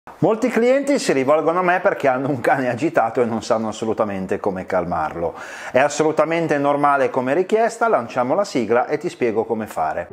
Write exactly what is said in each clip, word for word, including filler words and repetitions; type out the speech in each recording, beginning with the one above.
Molti clienti si rivolgono a me perché hanno un cane agitato e non sanno assolutamente come calmarlo. È assolutamente normale come richiesta, lanciamo la sigla e ti spiego come fare.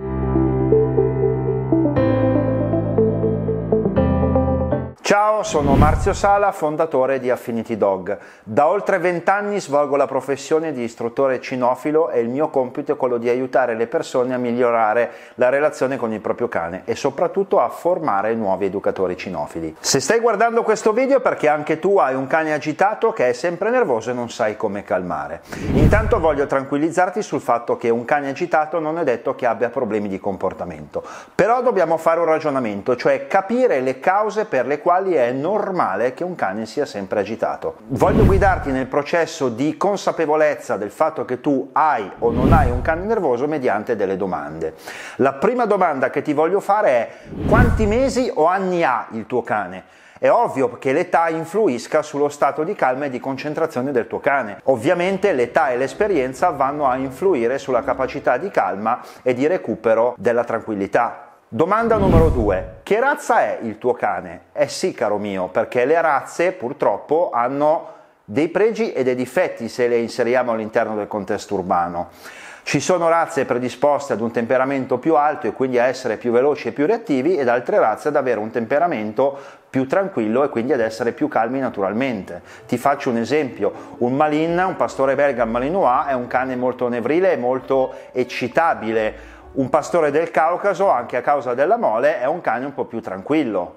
Ciao, sono Marzio Sala, fondatore di Affinity Dog. Da oltre vent'anni svolgo la professione di istruttore cinofilo e il mio compito è quello di aiutare le persone a migliorare la relazione con il proprio cane e soprattutto a formare nuovi educatori cinofili. Se stai guardando questo video è perché anche tu hai un cane agitato che è sempre nervoso e non sai come calmare. Intanto voglio tranquillizzarti sul fatto che un cane agitato non è detto che abbia problemi di comportamento, però dobbiamo fare un ragionamento, cioè capire le cause per le quali è normale che un cane sia sempre agitato. Voglio guidarti nel processo di consapevolezza del fatto che tu hai o non hai un cane nervoso mediante delle domande. La prima domanda che ti voglio fare è: quanti mesi o anni ha il tuo cane? È ovvio che l'età influisca sullo stato di calma e di concentrazione del tuo cane. Ovviamente l'età e l'esperienza vanno a influire sulla capacità di calma e di recupero della tranquillità. Domanda numero due. Che razza è il tuo cane? Eh sì, caro mio, perché le razze purtroppo hanno dei pregi e dei difetti se le inseriamo all'interno del contesto urbano. Ci sono razze predisposte ad un temperamento più alto e quindi a essere più veloci e più reattivi, ed altre razze ad avere un temperamento più tranquillo e quindi ad essere più calmi naturalmente. Ti faccio un esempio: un Malin, un pastore belga Malinois, è un cane molto nevrile e molto eccitabile. Un pastore del Caucaso, anche a causa della mole, è un cane un po' più tranquillo.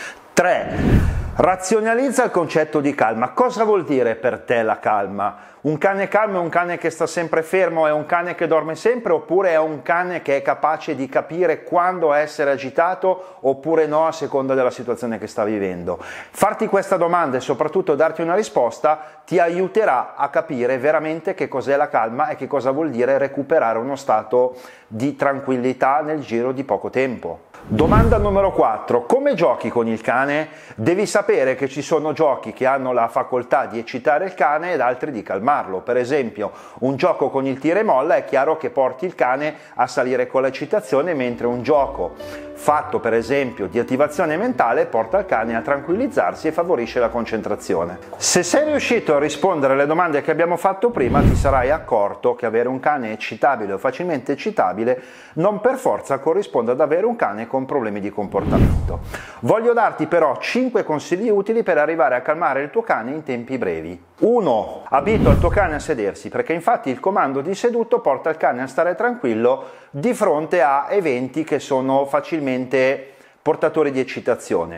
tre. Razionalizza il concetto di calma. Cosa vuol dire per te la calma? Un cane calmo è un cane che sta sempre fermo, è un cane che dorme sempre, oppure è un cane che è capace di capire quando essere agitato oppure no a seconda della situazione che sta vivendo? Farti questa domanda e soprattutto darti una risposta ti aiuterà a capire veramente che cos'è la calma e che cosa vuol dire recuperare uno stato di tranquillità nel giro di poco tempo. Domanda numero quattro. Come giochi con il cane? Devi sapere che ci sono giochi che hanno la facoltà di eccitare il cane ed altri di calmarlo. Per esempio, un gioco con il tira e molla è chiaro che porti il cane a salire con l'eccitazione, mentre un gioco fatto per esempio di attivazione mentale porta il cane a tranquillizzarsi e favorisce la concentrazione. Se sei riuscito a rispondere alle domande che abbiamo fatto prima, ti sarai accorto che avere un cane eccitabile o facilmente eccitabile non per forza corrisponde ad avere un cane con problemi di comportamento. Voglio darti però cinque consigli utili per arrivare a calmare il tuo cane in tempi brevi. uno. Abitua il tuo cane a sedersi, perché infatti il comando di seduto porta il cane a stare tranquillo di fronte a eventi che sono facilmente portatori di eccitazione.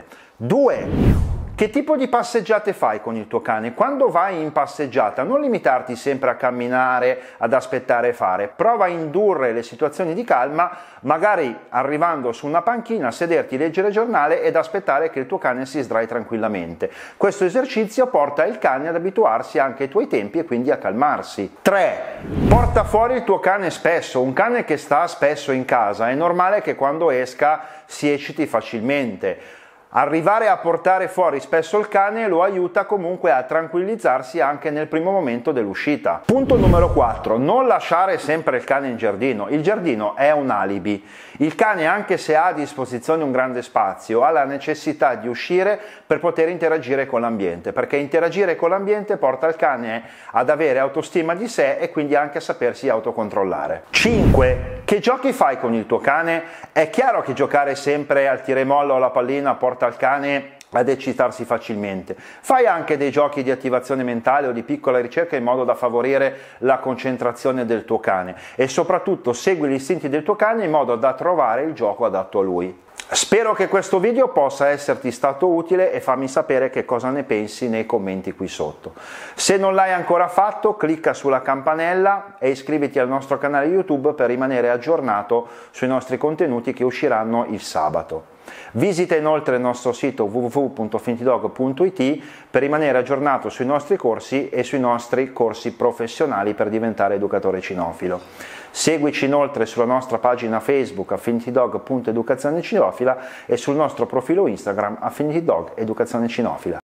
due. Che tipo di passeggiate fai con il tuo cane? Quando vai in passeggiata non limitarti sempre a camminare, ad aspettare e fare. Prova a indurre le situazioni di calma, magari arrivando su una panchina, sederti, leggere il giornale ed aspettare che il tuo cane si sdrai tranquillamente. Questo esercizio porta il cane ad abituarsi anche ai tuoi tempi e quindi a calmarsi. tre. Porta fuori il tuo cane spesso. Un cane che sta spesso in casa è normale che quando esca si ecciti facilmente. Arrivare a portare fuori spesso il cane lo aiuta comunque a tranquillizzarsi anche nel primo momento dell'uscita. Punto numero quattro. Non lasciare sempre il cane in giardino. Il giardino è un alibi. Il cane, anche se ha a disposizione un grande spazio, ha la necessità di uscire per poter interagire con l'ambiente, perché interagire con l'ambiente porta il cane ad avere autostima di sé e quindi anche a sapersi autocontrollare. cinque. Che giochi fai con il tuo cane? È chiaro che giocare sempre al tira e molla o alla pallina porta il cane ad eccitarsi facilmente. Fai anche dei giochi di attivazione mentale o di piccola ricerca in modo da favorire la concentrazione del tuo cane, e soprattutto segui gli istinti del tuo cane in modo da trovare il gioco adatto a lui. Spero che questo video possa esserti stato utile e fammi sapere che cosa ne pensi nei commenti qui sotto. Se non l'hai ancora fatto, clicca sulla campanella e iscriviti al nostro canale YouTube per rimanere aggiornato sui nostri contenuti che usciranno il sabato. Visita inoltre il nostro sito w w w punto affinity dog punto i t per rimanere aggiornato sui nostri corsi e sui nostri corsi professionali per diventare educatore cinofilo. Seguici inoltre sulla nostra pagina Facebook affinity dog punto educazione cinofila e sul nostro profilo Instagram affinity dog educazione cinofila.